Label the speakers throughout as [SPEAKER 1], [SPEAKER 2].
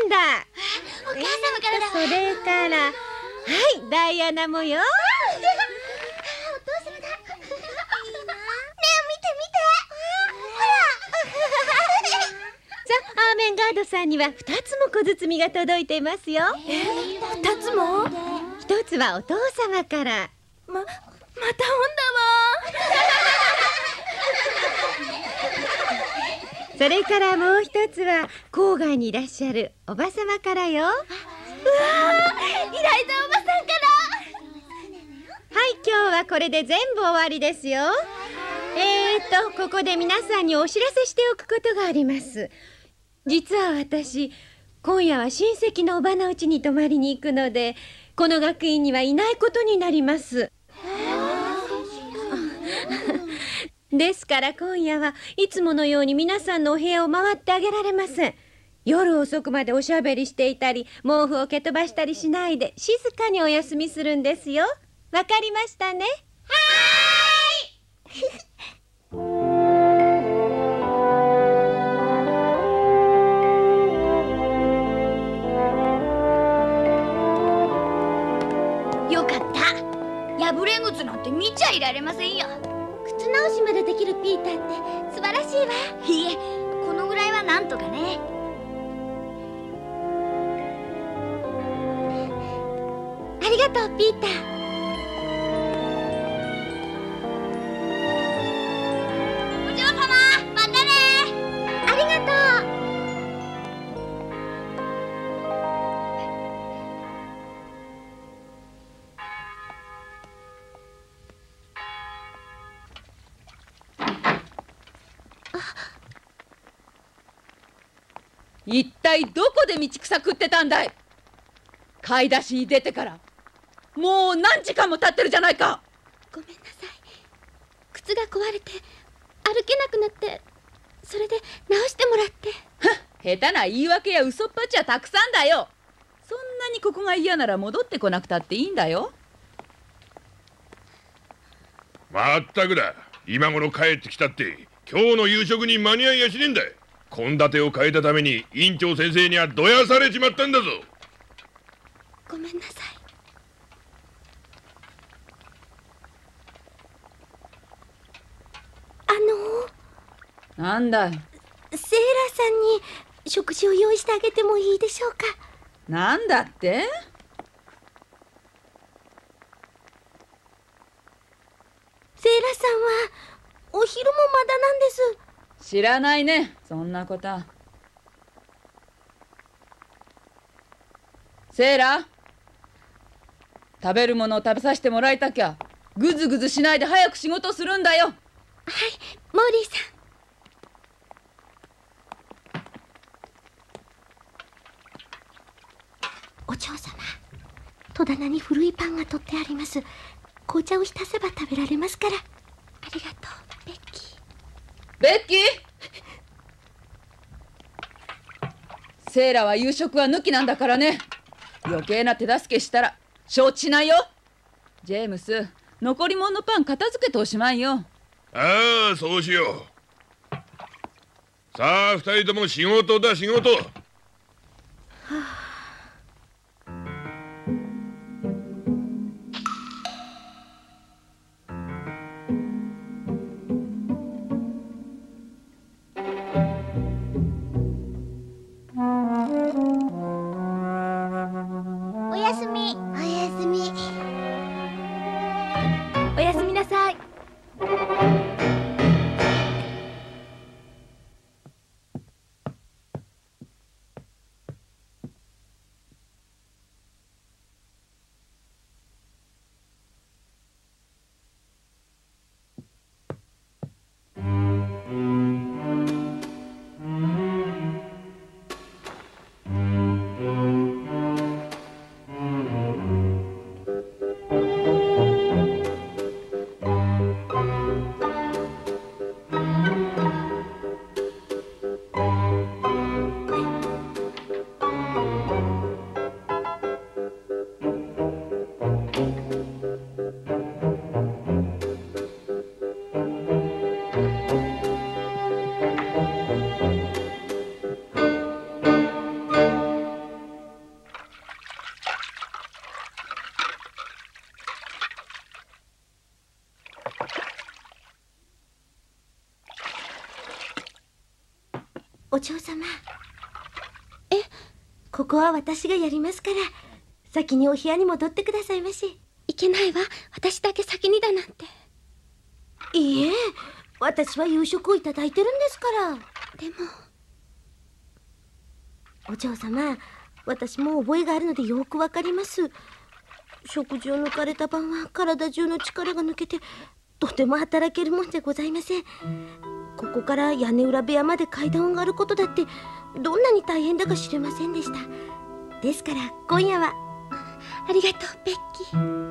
[SPEAKER 1] んだ。
[SPEAKER 2] お母様からだわ。
[SPEAKER 1] それから、はい、ダイアナもよ。
[SPEAKER 2] お父様だ。ねえ、見て見て。ほら。
[SPEAKER 1] さあ、アーメンガードさんには2つも小包が届いていますよ。
[SPEAKER 2] 2つも
[SPEAKER 1] 1つはお父様から。
[SPEAKER 2] また本だわ。
[SPEAKER 1] それからもう1つは郊外にいらっしゃるおば様からよ。
[SPEAKER 2] うわー、イライザおばさんから。
[SPEAKER 1] はい、今日はこれで全部終わりですよ。ここで皆さんにお知らせしておくことがあります。実は私、今夜は親戚のおばの家に泊まりに行くので、この学院にはいないことになります。ですから今夜はいつものように皆さんのお部屋を回ってあげられません。夜遅くまでおしゃべりしていたり、毛布を蹴飛ばしたりしないで静かにお休みするんですよ。わかりましたね。
[SPEAKER 2] よかった。破れ靴なんて見ちゃいられませんよ。
[SPEAKER 3] 靴直しまでできるピーターって素晴らしいわ。
[SPEAKER 2] いえ、このぐらいはなんとかね。
[SPEAKER 3] ありがとうピーター。
[SPEAKER 2] お嬢様、またね。
[SPEAKER 3] ありがとう。
[SPEAKER 4] 一体どこで道草食ってたんだい。買い出しに出てからもう何時間も経ってるじゃないか。
[SPEAKER 3] ごめんなさい。靴が壊れて歩けなくなって、それで直してもらって。
[SPEAKER 4] 下手な言い訳や嘘っぱちはたくさんだよ。そんなにここが嫌なら戻ってこなくたっていいんだよ。
[SPEAKER 5] まったくだ、今頃帰ってきたって今日の夕食に間に合いやしねえんだ。献立を変えたために院長先生にはどやされちまったんだぞ。
[SPEAKER 3] ごめんなさい。
[SPEAKER 4] なんだい。
[SPEAKER 3] セーラーさんに食事を用意してあげてもいいでしょうか。
[SPEAKER 4] なんだって。
[SPEAKER 3] セーラーさんはお昼もまだなんです。
[SPEAKER 4] 知らないね、そんなことは。セーラー、食べるものを食べさせてもらいたきゃぐずぐずしないで早く仕事するんだよ。
[SPEAKER 3] はい、モーリーさん。お嬢様、戸棚に古いパンが取ってあります。紅茶を浸せば食べられますから。ありがとう、ベッキー。
[SPEAKER 4] ベッキーセーラは夕食は抜きなんだからね。余計な手助けしたら承知しないよ。ジェームス、残り物のパン片付けておしまいよ。
[SPEAKER 5] ああ、そうしよう。さあ、二人とも仕事だ仕事。
[SPEAKER 3] おやすみ。おやすみ。おやすみなさい。 お嬢様。ここは私がやりますから、先にお部屋に戻ってくださいまし。
[SPEAKER 1] いけないわ。私だけ先にだなんて。
[SPEAKER 3] いいえ、私は夕食をいただいてるんですから。
[SPEAKER 1] でも。
[SPEAKER 3] お嬢様、私も覚えがあるのでよくわかります。食事を抜かれた晩は体中の力が抜けて、とても働けるもんでございません。ここから屋根裏部屋まで階段を上がることだってどんなに大変だか知れませんでした。ですから今夜は。
[SPEAKER 1] ありがとう、ベッキー。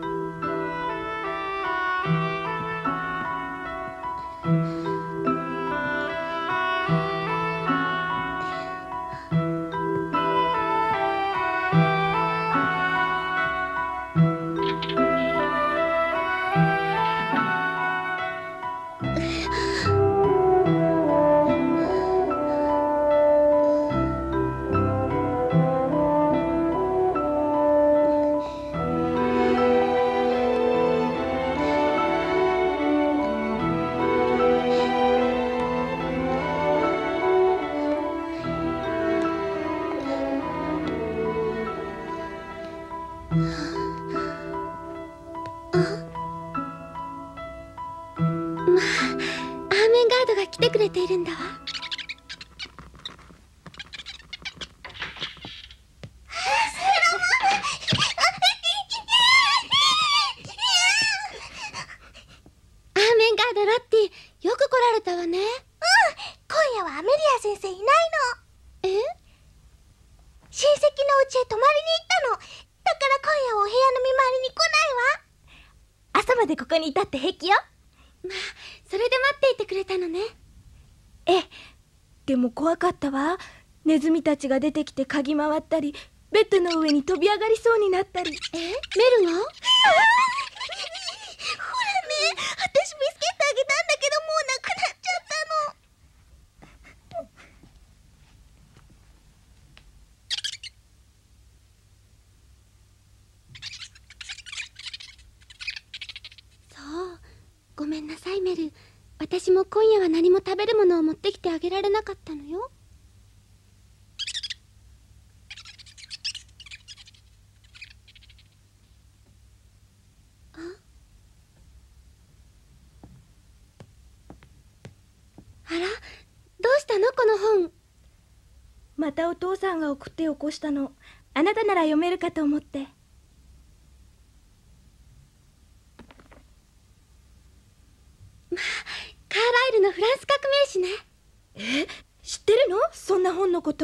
[SPEAKER 1] 来てくれているんだわ。アーメンガード・ロッティ、よく来られたわね。
[SPEAKER 3] 今夜はアメリア先生いないの。
[SPEAKER 1] え？
[SPEAKER 3] 親戚のお家へ泊まりに行ったの。だから今夜はお部屋の見回りに来ないわ。朝までここにいたって平気よ。
[SPEAKER 1] まあ、それで待っていてくれたのね。
[SPEAKER 6] ええ、でも怖かったわ。ネズミたちが出てきて嗅ぎ回ったり、ベッドの上に飛び上がりそうになったり。
[SPEAKER 1] メルは？
[SPEAKER 3] ほらね、私見つけてあげたんだけど、もうなくなっちゃったの。
[SPEAKER 1] そう、ごめんなさいメル。私も今夜は何も食べるものを持ってきてあげられなかったのよ。あら、どうしたのこの本。
[SPEAKER 6] またお父さんが送ってよこしたの。あなたなら読めるかと思って。
[SPEAKER 1] カーライルのフランス革命史ね。
[SPEAKER 6] 知ってるの？そんな本のこと。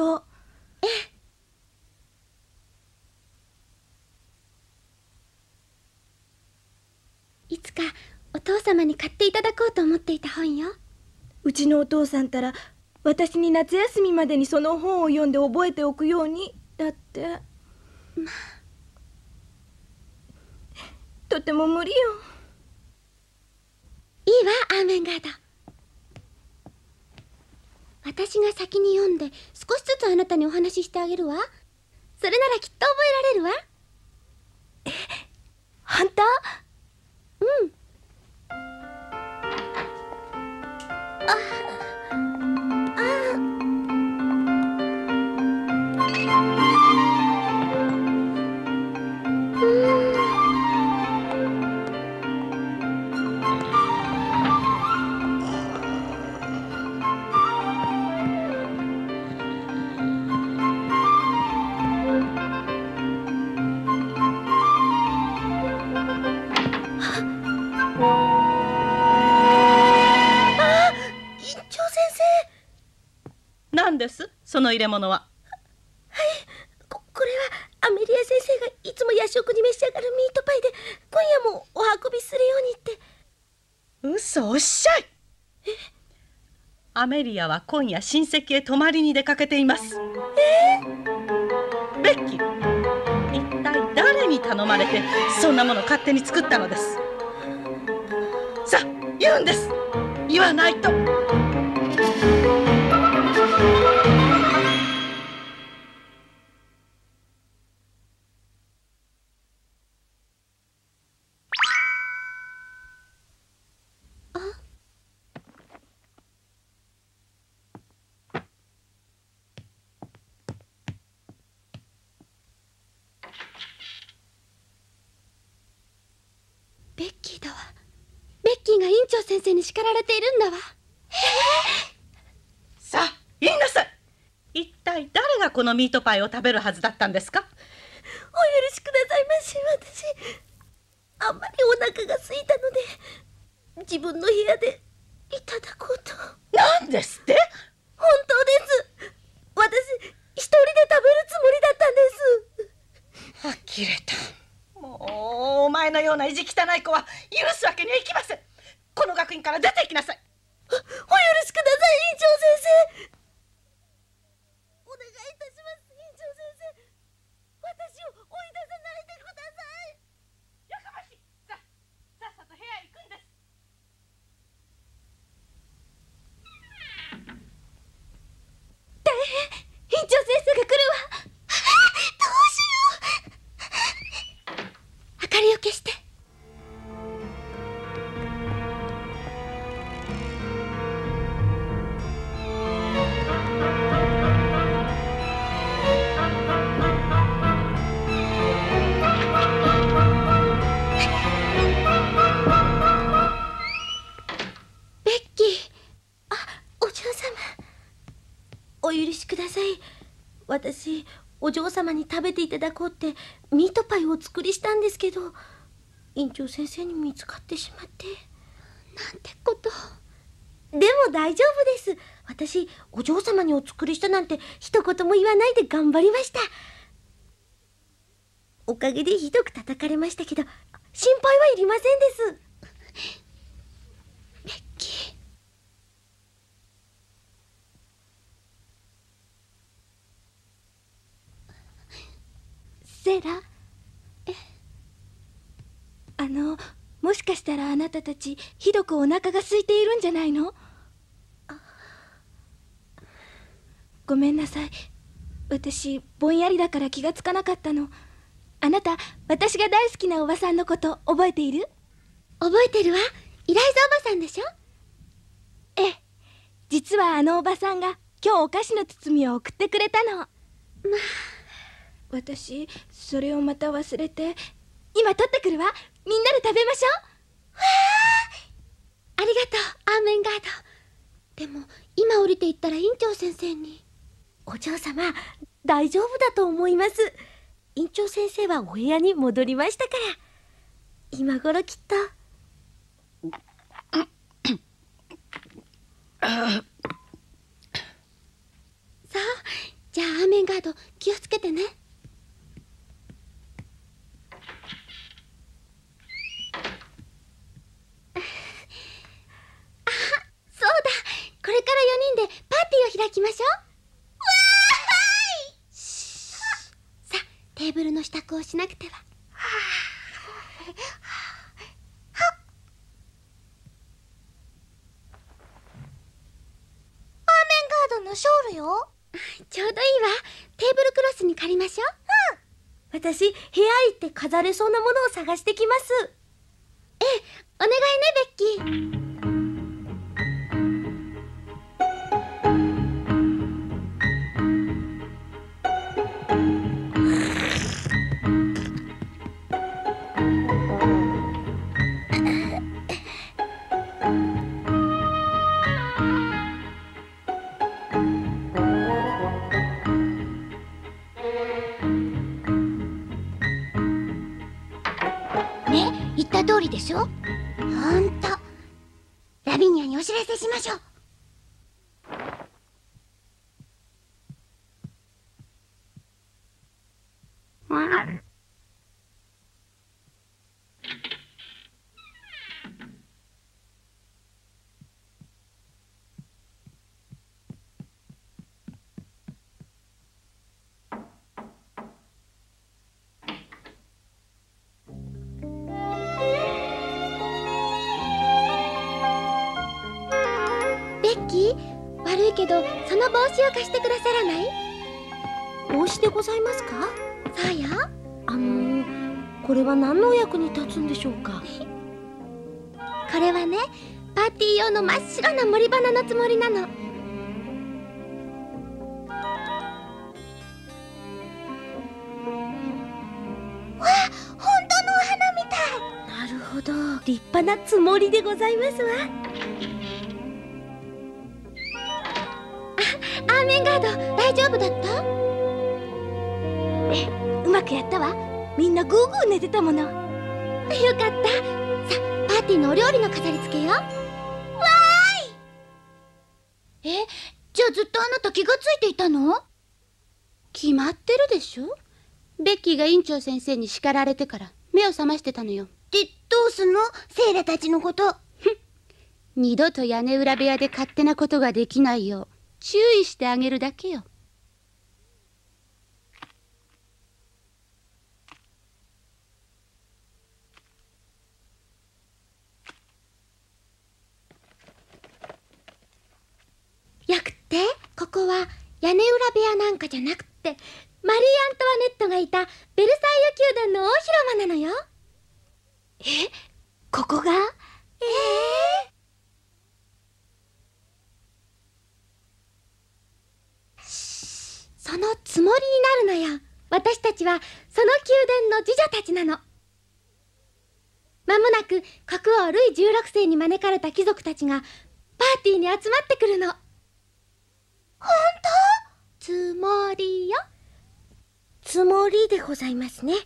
[SPEAKER 1] いつかお父様に買っていただこうと思っていた本よ。
[SPEAKER 6] うちのお父さんたら私に夏休みまでにその本を読んで覚えておくようにだって。とても無理よ。
[SPEAKER 1] いいわ、アーメンガード。私が先に読んで少しずつあなたにお話ししてあげるわ。それならきっと覚えられるわ。
[SPEAKER 6] 本当？
[SPEAKER 1] うん。
[SPEAKER 7] 何です？その入れ物は。
[SPEAKER 3] これはアメリア先生がいつも夜食に召し上がるミートパイで、今夜もお運びするようにって。
[SPEAKER 7] 嘘おっしゃい。アメリアは今夜親戚へ泊まりに出かけています。ベッキー、一体誰に頼まれてそんなもの勝手に作ったのです？さあ言うんです。言わないと。
[SPEAKER 6] 長先生に叱られているんだわ。
[SPEAKER 7] さあ言いなさい。一体誰がこのミートパイを食べるはずだったんですか？
[SPEAKER 3] お許しくださいまし。私あんまりお腹が空いたので自分の部屋でいただこうと。
[SPEAKER 7] なんですって？
[SPEAKER 3] 本当です。私一人で食べるつもりだったんです。
[SPEAKER 7] 呆れた。もうお前のような意地汚い子は許すわけにはいきません。この学院から出て行きなさい。
[SPEAKER 3] お許しください、院長先生。お願いいたします、院長先生。私を追い出さないでください。
[SPEAKER 7] やかましい。さっさと部屋へ行くんです。
[SPEAKER 6] 大変、院長先生が来るわ。
[SPEAKER 3] どうしよう。
[SPEAKER 6] 明かりを消して。ベッキー。
[SPEAKER 3] お嬢様、お許しください。私お嬢様に食べていただこうってミートパイをお作りしたんですけど、院長先生に見つかってしまって。
[SPEAKER 6] なんてこと。
[SPEAKER 3] でも大丈夫です。私お嬢様にお作りしたなんて一言も言わないで頑張りました。おかげでひどく叩かれましたけど心配はいりませんです。
[SPEAKER 6] ベッキー。セーラ。もしかしたらあなたたちひどくお腹が空いているんじゃないの？ごめんなさい。私ぼんやりだから気がつかなかったの。あなた、私が大好きなおばさんのこと覚えている？
[SPEAKER 3] 覚えてるわ。イライザおばさんでしょ？
[SPEAKER 6] ええ、実はあのおばさんが今日お菓子の包みを送ってくれたの。まあ、私それをまた忘れて、今取ってくるわ。みんなで食べましょう。
[SPEAKER 3] ありがとう、アーメンガード。でも今降りていったら院長先生に。お嬢様、大丈夫だと思います。院長先生はお部屋に戻りましたから、今頃きっと。さあ、じゃあアーメンガード気をつけてね。そうだ、これから4人でパーティーを開きましょう。わーい。さあ、テーブルの支度をしなくては。アーメンガードのショールよ。ちょうどいいわ。テーブルクロスに借りましょう。私、部屋行って飾れそうなものを探してきます。ええ、お願いね、ベッキー。ね、言った通りでしょ。ほんと。ラビニアにお知らせしましょう。ベッキー、悪いけどその帽子を貸してくださらない？帽子でございますか？そうよ。これは何のお役に立つんでしょうか？これはね、パーティー用の真っ白な森花のつもりなの。わあ、本当のお花みたい。なるほど。 立派なつもりでございますわ。
[SPEAKER 6] アーメンガード、大丈夫だった？うまくやったわ。みんなぐーぐー寝てたもの。よかった。さ、パーティーのお料理の飾り付けよ。わーい。じゃあずっとあなた気がついていたの？
[SPEAKER 8] 決まってるでしょ。ベッキーが院長先生に叱られてから目を覚ましてたのよ。
[SPEAKER 3] で、どうすんの？セイラたちのこと。
[SPEAKER 8] 二度と屋根裏部屋で勝手なことができないよう注意してあげるだけよ。
[SPEAKER 6] よくってここは屋根裏部屋なんかじゃなくってマリー・アントワネットがいたベルサイユ宮殿の大広間なのよ。ここが？そのつもりになるのよ。私たちはその宮殿の侍女たちなの。まもなく国王ルイ16世に招かれた貴族たちがパーティーに集まってくるの。ほんと？つもりよ。
[SPEAKER 3] つもりでございますね。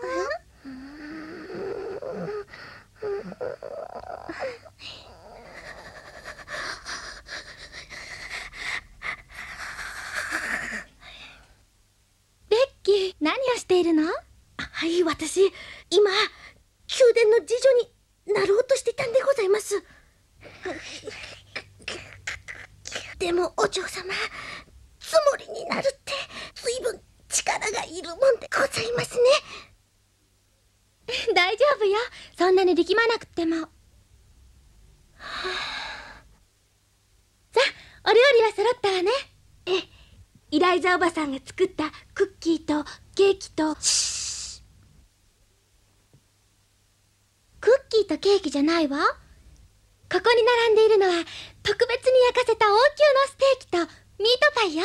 [SPEAKER 6] ベッキー、何をしているの？
[SPEAKER 3] はい、私今宮殿の侍女になろうとしていたんでございます。でもお嬢様、つもりになるって随分力がいるもんでございますね。
[SPEAKER 6] 大丈夫よ、そんなに力まなくっても。さあ、お料理は揃ったわね。イライザおばさんが作ったクッキーとケーキと。クッキーとケーキじゃないわ。ここに並んでいるのは特別に焼かせた王宮のステーキとミートパイよ。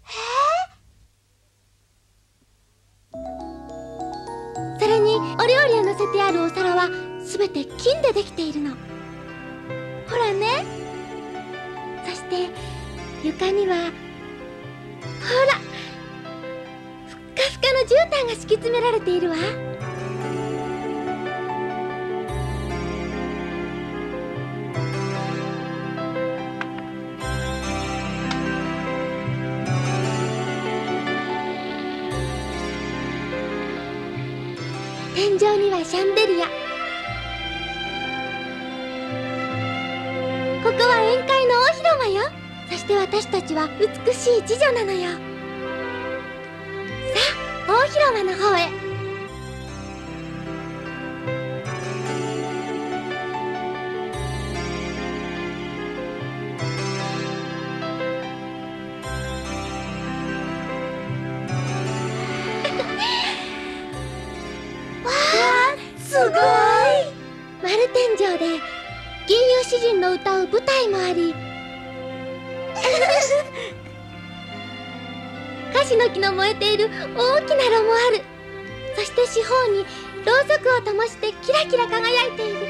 [SPEAKER 6] それにお料理を乗せてあるお皿はすべて金でできているの。ほらね。そして床にはほら、ふっかふかの絨毯が敷き詰められているわ。天井にはシャンデリア。ここは宴会の大広間よ。そして私たちは美しい侍女なのよ。さあ、大広間の方へ。
[SPEAKER 3] すごい！
[SPEAKER 6] 丸天井で吟遊詩人の歌う舞台もあり樫の木の燃えている大きな炉もある。そして四方にろうそくを灯してキラキラ輝いている。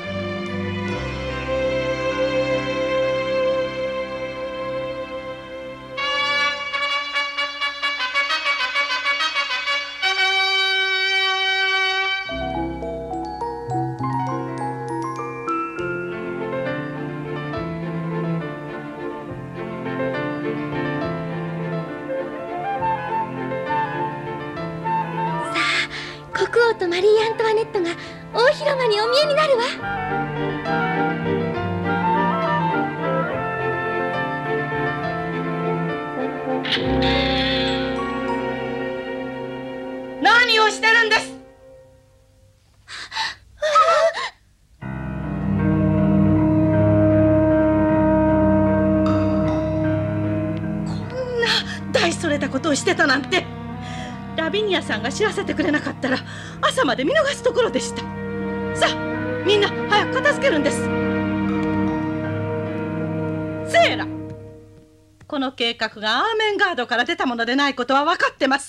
[SPEAKER 6] 国王とマリー・アントワネットが大広間にお見えになるわ。
[SPEAKER 7] 何をしてるんです？こんな大それたことをしてたなんて。ラビニアさんが知らせてくれなかったら朝まで見逃すところでした。さあ、みんな早く片付けるんです。セイラ、この計画がアーメンガードから出たものでないことは分かってます。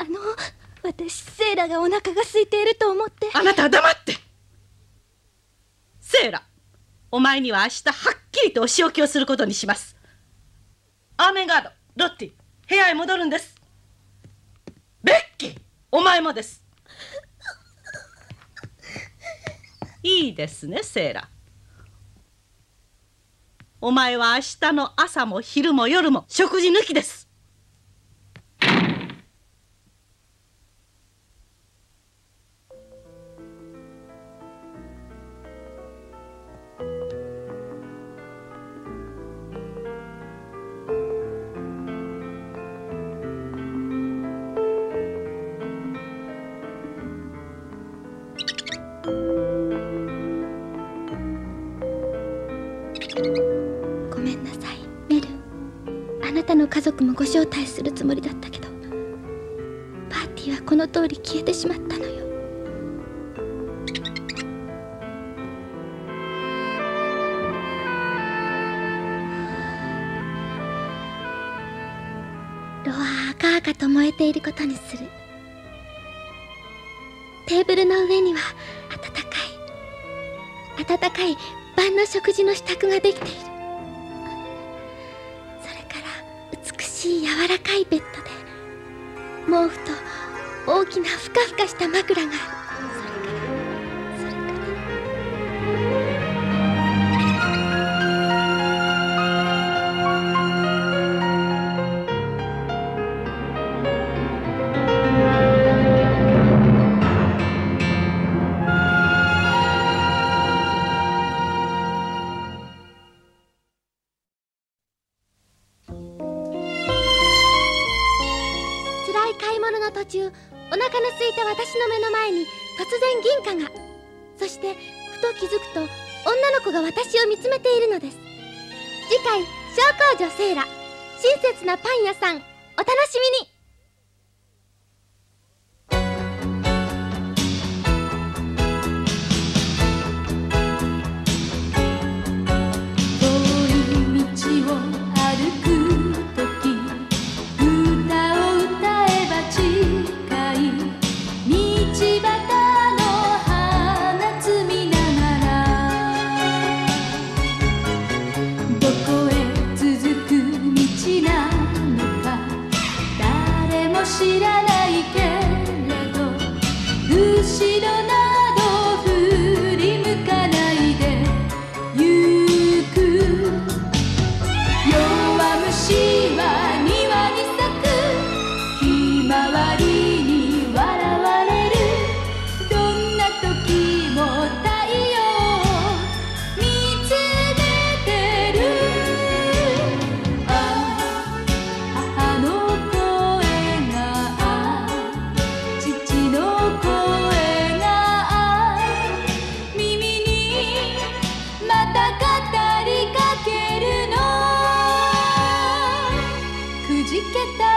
[SPEAKER 6] 私セイラがお腹が空いていると思って。
[SPEAKER 7] あなたは黙って。 セーラ、お前には明日はっきりとお仕置きをすることにします。アーメンガード、ロッティ、部屋へ戻るんです。ベッキー、お前もです。いいですね、セーラ。お前は明日の朝も昼も夜も食事抜きです。
[SPEAKER 6] ごめんなさい、メル。あなたの家族もご招待するつもりだったけど、パーティーはこの通り消えてしまったのよ。炉は赤々と燃えていることにする。テーブルの上には温かい晩の食事の支度ができている。それから美しい柔らかいベッドで毛布と大きなふかふかした枕がある。途中、お腹の空いた私の目の前に突然銀貨が。そしてふと気づくと女の子が私を見つめているのです。次回、小公女セーラ、親切なパン屋さん、お楽しみに。くじけた